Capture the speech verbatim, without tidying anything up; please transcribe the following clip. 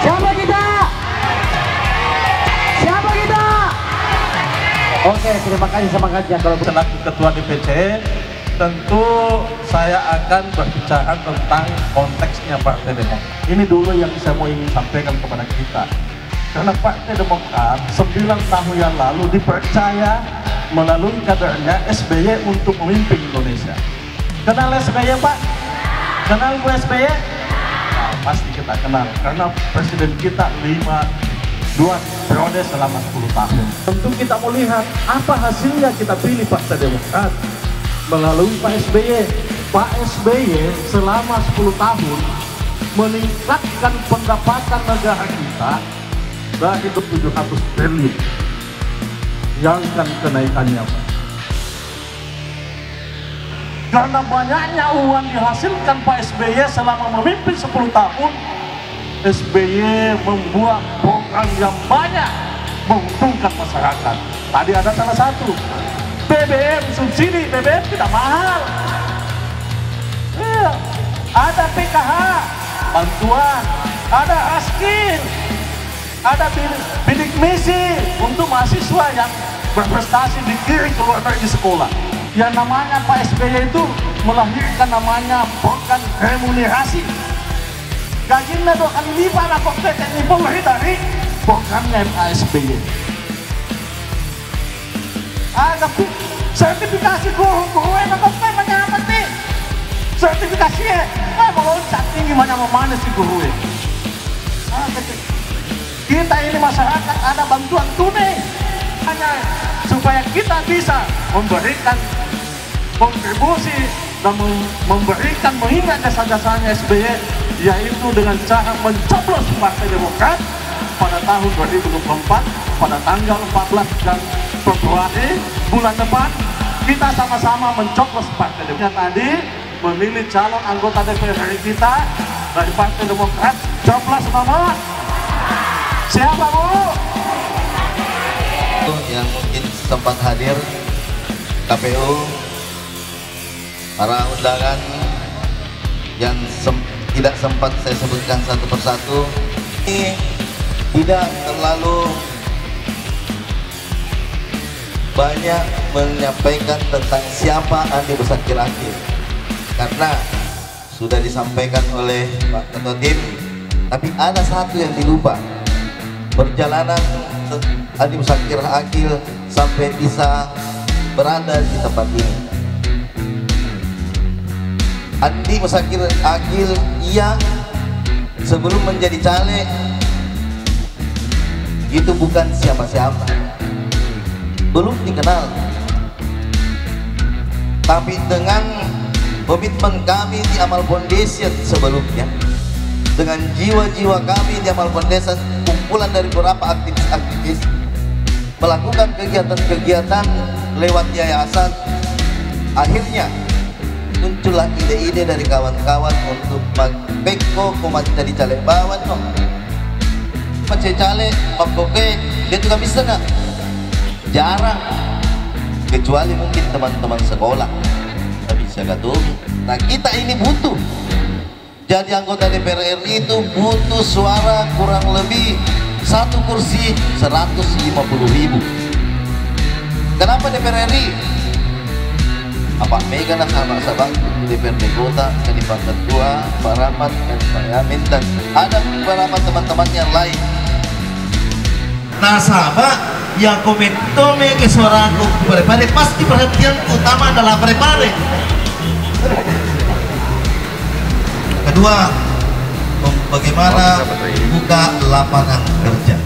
Siapa kita? Siapa kita? Oke, terima kasih semangatnya. Kalau selaku Ketua D P C, tentu saya akan berbicara tentang konteksnya Partai Demokrat. Ini dulu yang saya mau ingin sampaikan kepada kita. Karena Partai Demokrat sembilan tahun yang lalu dipercaya melalui kadernya S B Y untuk memimpin Indonesia. Kenal S B Y, Pak? Kenal Bu S B Y? Nah, pasti kita kenal karena presiden kita lima dua periode selama sepuluh tahun. Tentu kita mau lihat apa hasilnya kita pilih Partai Demokrat melalui Pak S B Y. Pak S B Y selama sepuluh tahun meningkatkan pendapatan negara kita dari tujuh ratus triliun. Yang kan kenaikannya, Pak. Karena banyaknya uang dihasilkan Pak S B Y selama memimpin sepuluh tahun, S B Y membuat program yang banyak menguntungkan masyarakat. Tadi ada salah satu, B B M subsidi, B B M tidak mahal. Ya, ada P K H, bantuan, ada askin, ada bidik misi untuk mahasiswa yang berprestasi dikirim ke luar negeri sekolah. Yang namanya Pak S B Y itu melahirkan namanya program remunerasi. Gajinya dua kali lipat lah kok T N I Polri dari programnya Pak S B Y. Ada sertifikasi guru-guru yang kok menyapa nih. Sertifikasinya eh meloncat tinggi mana-mana si guru ya. Kita ini masyarakat ada bantuan tunai hanya supaya kita bisa memberikan kontribusi dan memberikan mengingat jasa-jasanya S B Y, yaitu dengan cara mencoblos Partai Demokrat pada tahun dua ribu dua puluh empat pada tanggal empat belas Februari bulan depan kita sama-sama mencoblos Partai Demokrat. Tadi memilih calon anggota D P R kita dari Partai Demokrat, coblos nomor siapa, Bu? Yang mungkin sempat hadir, K P U, para undangan yang sem tidak sempat saya sebutkan satu persatu, ini tidak terlalu banyak menyampaikan tentang siapa Andi Muzakir Aqil karena sudah disampaikan oleh Pak Ketua Tim, tapi ada satu yang dilupa. Perjalanan Andi Muzakir Aqil sampai bisa berada di tempat ini. Andi Muzakir Aqil yang sebelum menjadi caleg itu bukan siapa-siapa, belum dikenal, tapi dengan komitmen kami di Amal Foundation sebelumnya, dengan jiwa-jiwa kami di Amal Foundation, kumpulan dari beberapa aktivis-aktivis melakukan kegiatan-kegiatan lewat yayasan, akhirnya muncullah ide-ide dari kawan-kawan untuk Peko koma jadi caleg bawan no macam caleg Pakoke dia juga bisa nggak? Jarang, kecuali mungkin teman-teman sekolah tapi saya tahu. Nah kita ini butuh jadi anggota D P R R I itu butuh suara kurang lebih satu kursi seratus lima puluh ribu. Kenapa D P R R I? Apa Mega dan sahabat-sahabat D P R D Kota, jadi Pak Ketua, Pak Rahmat, dan Pak Yamin, dan ada beberapa teman-teman yang lain. Nah sahabat yang komentar ke suara aku prepare pasti perhatian utama adalah prepare. Kedua, bagaimana buka lapangan kerja.